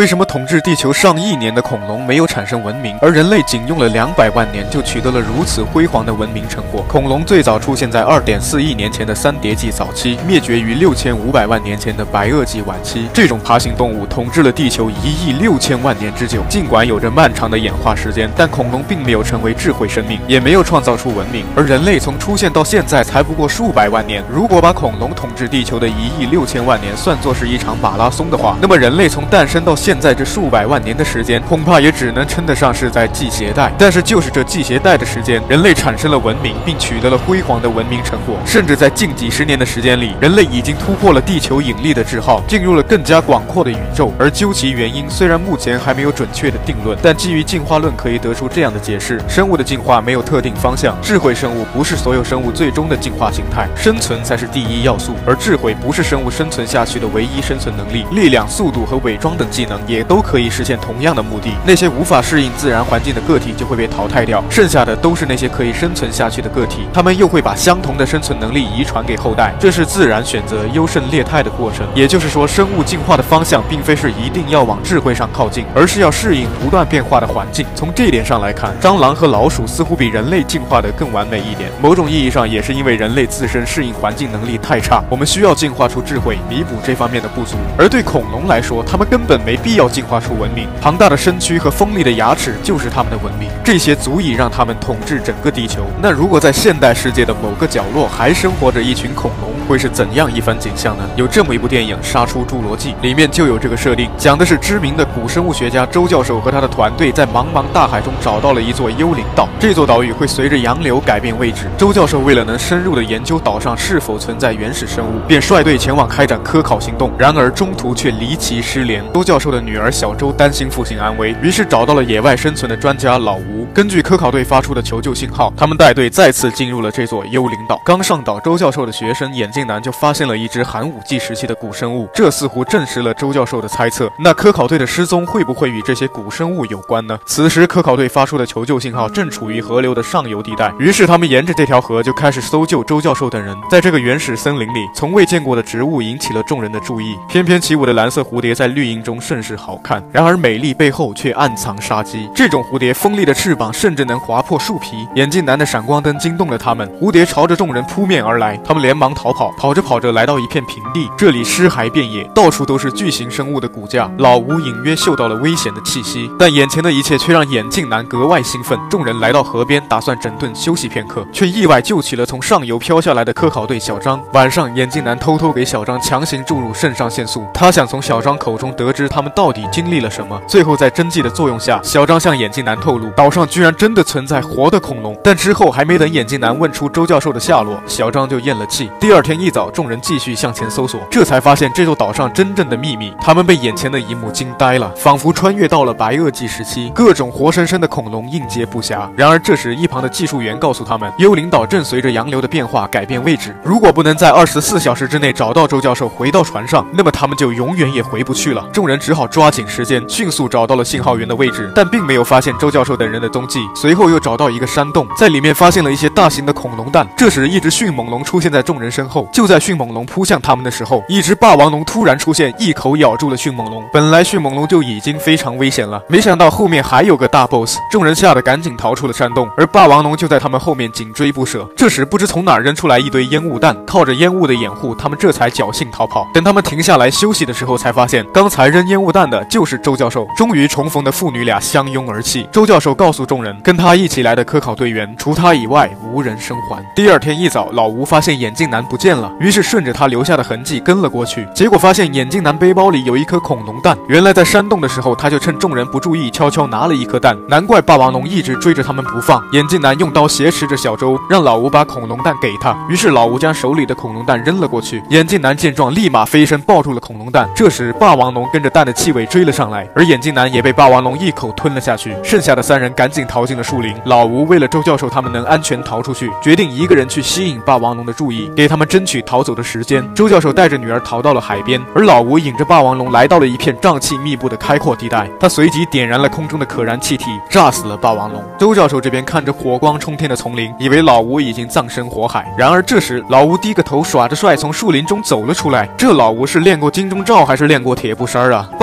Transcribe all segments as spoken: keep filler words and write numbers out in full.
为什么统治地球上亿年的恐龙没有产生文明，而人类仅用了两百万年就取得了如此辉煌的文明成果？恐龙最早出现在二点四亿年前的三叠纪早期，灭绝于六千五百万年前的白垩纪晚期。这种爬行动物统治了地球一亿六千万年之久。尽管有着漫长的演化时间，但恐龙并没有成为智慧生命，也没有创造出文明。而人类从出现到现在才不过数百万年。如果把恐龙统治地球的一亿六千万年算作是一场马拉松的话，那么人类从诞生到现在这数百万年的时间，恐怕也只能称得上是在系鞋带。但是就是这系鞋带的时间，人类产生了文明，并取得了辉煌的文明成果。甚至在近几十年的时间里，人类已经突破了地球引力的桎梏，进入了更加广阔的宇宙。而究其原因，虽然目前还没有准确的定论，但基于进化论可以得出这样的解释：生物的进化没有特定方向，智慧生物不是所有生物最终的进化形态，生存才是第一要素，而智慧不是生物生存下去的唯一生存能力。力量、速度和伪装等技能也都可以实现同样的目的。那些无法适应自然环境的个体就会被淘汰掉，剩下的都是那些可以生存下去的个体，他们又会把相同的生存能力遗传给后代。这是自然选择优胜劣汰的过程。也就是说，生物进化的方向并非是一定要往智慧上靠近，而是要适应不断变化的环境。从这一点上来看，蟑螂和老鼠似乎比人类进化的更完美一点。某种意义上，也是因为人类自身适应环境能力太差，我们需要进化出智慧，弥补这方面的不足。而对恐龙来说，他们根本没必要进化出文明，庞大的身躯和锋利的牙齿就是他们的文明，这些足以让他们统治整个地球。那如果在现代世界的某个角落还生活着一群恐龙，会是怎样一番景象呢？有这么一部电影《杀出侏罗纪》，里面就有这个设定，讲的是知名的古生物学家周教授和他的团队在茫茫大海中找到了一座幽灵岛，这座岛屿会随着洋流改变位置。周教授为了能深入的研究岛上是否存在原始生物，便率队前往开展科考行动，然而中途却离奇失联。周教授的女儿小周担心父亲安危，于是找到了野外生存的专家老吴。根据科考队发出的求救信号，他们带队再次进入了这座幽灵岛。刚上岛，周教授的学生眼镜男就发现了一只寒武纪时期的古生物，这似乎证实了周教授的猜测。那科考队的失踪会不会与这些古生物有关呢？此时科考队发出的求救信号正处于河流的上游地带，于是他们沿着这条河就开始搜救周教授等人。在这个原始森林里，从未见过的植物引起了众人的注意，翩翩起舞的蓝色蝴蝶在绿荫中甚是好看，然而美丽背后却暗藏杀机。这种蝴蝶锋利的翅膀甚至能划破树皮。眼镜男的闪光灯惊动了他们，蝴蝶朝着众人扑面而来，他们连忙逃跑，跑着跑着来到一片平地，这里尸骸遍野，到处都是巨型生物的骨架。老吴隐约嗅到了危险的气息，但眼前的一切却让眼镜男格外兴奋。众人来到河边，打算整顿休息片刻，却意外救起了从上游飘下来的科考队小张。晚上，眼镜男偷偷给小张强行注入肾上腺素，他想从小张口中得知他们到底经历了什么。最后在针剂的作用下，小张向眼镜男透露，岛上居然真的存在活的恐龙。但之后还没等眼镜男问出周教授的下落，小张就咽了气。第二天一早，众人继续向前搜索，这才发现这座岛上真正的秘密。他们被眼前的一幕惊呆了，仿佛穿越到了白垩纪时期，各种活生生的恐龙应接不暇。然而这时一旁的技术员告诉他们，幽灵岛正随着洋流的变化改变位置，如果不能在二十四小时之内找到周教授回到船上，那么他们就永远也回不去了。众人只好抓紧时间，迅速找到了信号源的位置，但并没有发现周教授等人的踪迹。随后又找到一个山洞，在里面发现了一些大型的恐龙蛋。这时一只迅猛龙出现在众人身后，就在迅猛龙扑向他们的时候，一只霸王龙突然出现，一口咬住了迅猛龙。本来迅猛龙就已经非常危险了，没想到后面还有个大 boss， 众人吓得赶紧逃出了山洞，而霸王龙就在他们后面紧追不舍。这时不知从哪扔出来一堆烟雾弹，靠着烟雾的掩护，他们这才侥幸逃跑。等他们停下来休息的时候，才发现刚才扔烟雾弹的就是周教授。终于重逢的父女俩相拥而泣。周教授告诉众人，跟他一起来的科考队员除他以外无人生还。第二天一早，老吴发现眼镜男不见了，于是顺着他留下的痕迹跟了过去，结果发现眼镜男背包里有一颗恐龙蛋。原来在山洞的时候，他就趁众人不注意悄悄拿了一颗蛋，难怪霸王龙一直追着他们不放。眼镜男用刀挟持着小周，让老吴把恐龙蛋给他，于是老吴将手里的恐龙蛋扔了过去。眼镜男见状立马飞身抱住了恐龙蛋，这时霸王龙跟着蛋的气味追了上来，而眼镜男也被霸王龙一口吞了下去。剩下的三人赶紧逃进了树林。老吴为了周教授他们能安全逃出去，决定一个人去吸引霸王龙的注意，给他们争取逃走的时间。周教授带着女儿逃到了海边，而老吴引着霸王龙来到了一片瘴气密布的开阔地带，他随即点燃了空中的可燃气体，炸死了霸王龙。周教授这边看着火光冲天的丛林，以为老吴已经葬身火海，然而这时老吴低个头耍着帅从树林中走了出来。这老吴是练过金钟罩还是练过铁布衫啊？霸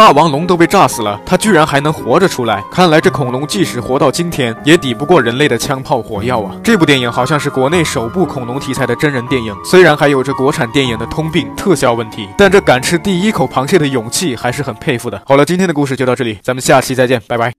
霸王龙都被炸死了，它居然还能活着出来，看来这恐龙即使活到今天，也抵不过人类的枪炮火药啊！这部电影好像是国内首部恐龙题材的真人电影，虽然还有着国产电影的通病特效问题，但这敢吃第一口螃蟹的勇气还是很佩服的。好了，今天的故事就到这里，咱们下期再见，拜拜。